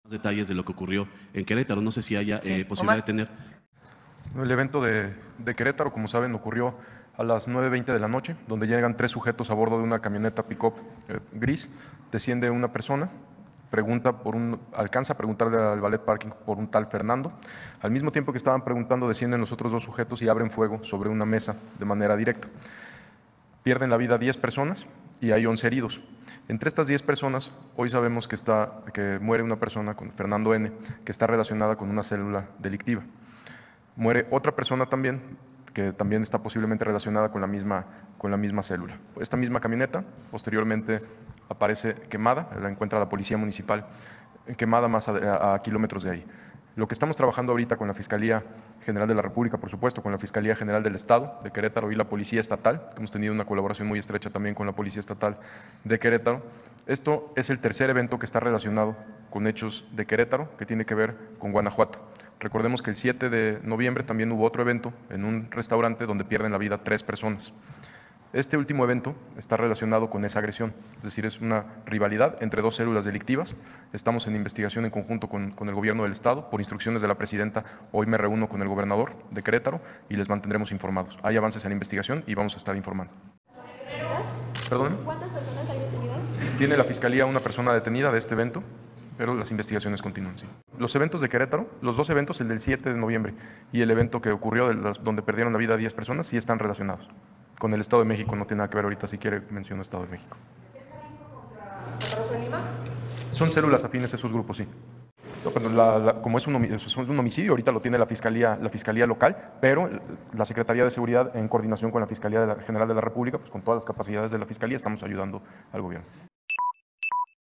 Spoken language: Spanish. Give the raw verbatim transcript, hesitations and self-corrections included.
Detalles de lo que ocurrió en Querétaro. No sé si haya Sí, eh, posibilidad Omar. de tener. El evento de, de Querétaro, como saben, ocurrió a las nueve veinte de la noche, donde llegan tres sujetos a bordo de una camioneta pick-up eh, gris. Desciende una persona, pregunta por un, alcanza a preguntarle al valet parking por un tal Fernando. Al mismo tiempo que estaban preguntando, descienden los otros dos sujetos y abren fuego sobre una mesa de manera directa. Pierden la vida diez personas y hay once heridos. Entre estas diez personas, hoy sabemos que, está, que muere una persona con Fernando N., que está relacionada con una célula delictiva. Muere otra persona también, que también está posiblemente relacionada con la misma, con la misma célula. Esta misma camioneta posteriormente aparece quemada, la encuentra la policía municipal quemada más a, a, a kilómetros de ahí. Lo que estamos trabajando ahorita con la Fiscalía General de la República, por supuesto, con la Fiscalía General del Estado de Querétaro y la Policía Estatal, que hemos tenido una colaboración muy estrecha también con la Policía Estatal de Querétaro. Esto es el tercer evento que está relacionado con hechos de Querétaro, que tiene que ver con Guanajuato. Recordemos que el siete de noviembre también hubo otro evento en un restaurante donde pierden la vida tres personas. Este último evento está relacionado con esa agresión, es decir, es una rivalidad entre dos células delictivas. Estamos en investigación en conjunto con, con el gobierno del Estado. Por instrucciones de la presidenta, hoy me reúno con el gobernador de Querétaro y les mantendremos informados. Hay avances en la investigación y vamos a estar informando. ¿Perdón? ¿Cuántas personas hay detenidas? Tiene la Fiscalía una persona detenida de este evento, pero las investigaciones continúan, sí. Los eventos de Querétaro, los dos eventos, el del siete de noviembre y el evento que ocurrió de las, donde perdieron la vida diez personas, sí están relacionados. Con el Estado de México no tiene nada que ver ahorita, si quiere menciono Estado de México. ¿Contra Rosa Lima? Son células afines a esos grupos, sí. Cuando la, la, como es un, es un homicidio, ahorita lo tiene la Fiscalía, la Fiscalía local, pero la Secretaría de Seguridad, en coordinación con la Fiscalía de la, General de la República, pues con todas las capacidades de la Fiscalía, estamos ayudando al gobierno.